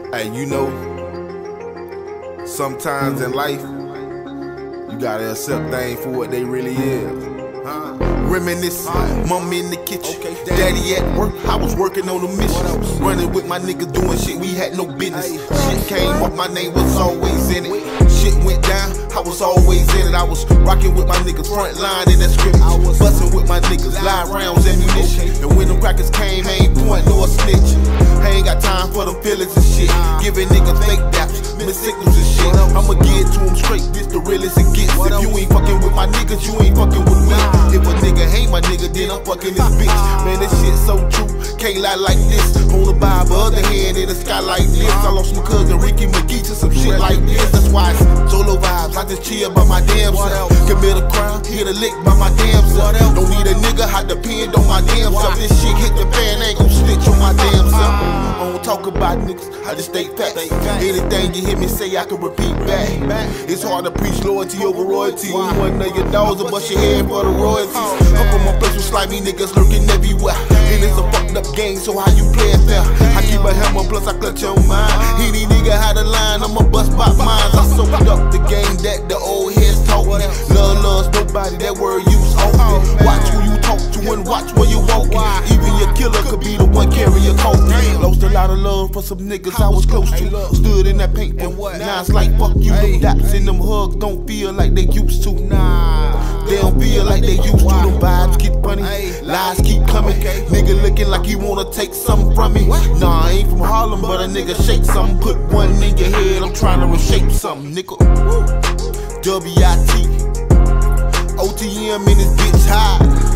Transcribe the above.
Hey, you know, sometimes in life, you gotta accept things for what they really is. Reminisce, mom in the kitchen, daddy at work, I was working on a mission. Running with my niggas doing shit, we had no business. Shit came up, my name was always in it. Shit went down, I was always in it. I was rocking with my niggas, front line in that scrimmage. Bustin' with my niggas, live rounds, ammunition. And when them crackers came, I ain't point nor snitch. I ain't got time for them feelings and shit. Giving niggas fake daps, miss signals and shit. I'ma get to them straight, this the realest it gets. If you ain't fucking with my niggas, you ain't fucking with me. If a nigga ain't my nigga, then I'm fucking this bitch. Man, this shit so true, can't lie like this. On the Bible, other hand in the sky like this. I lost my cousin Ricky McGee to some shit like this. That's why it's solo vibes, I just chill by my damn self. Commit a crime, hit a lick by my damn self. Don't need a nigga, I depend on my damn self. This shit hit the fan, ain't gon' snitch on my damn self. I don't talk about niggas, I just stay facts. Anything you hear me say, I can repeat back. It's hard to preach loyalty over royalty. When one of your dogs will bust your head for the royalties. Up on my place with slimy niggas lurking everywhere. And it's a fucked up game, so how you play it fair? I keep a hammer, plus I clutch your mind. Any nigga had a line, I'ma bust by mines. I soaked up the game that the old heads taught me. Love loves nobody, that word used often. Watch who you talk to and watch where you walking. Even your killer could be the one carrying your coffin. Lost a lot of love for some niggas I was close to. Stood in that paint, now it's like fuck you. Them daps and them hugs don't feel like they used to. They don't feel like they used to. Them vibes get funny, lies keep coming. Nigga looking like he wanna take something from me. Nah, I ain't from Harlem, but a nigga shake something. Put one in your head, I'm trying to reshape something, nigga. W.I.T, OTM in this bitch high.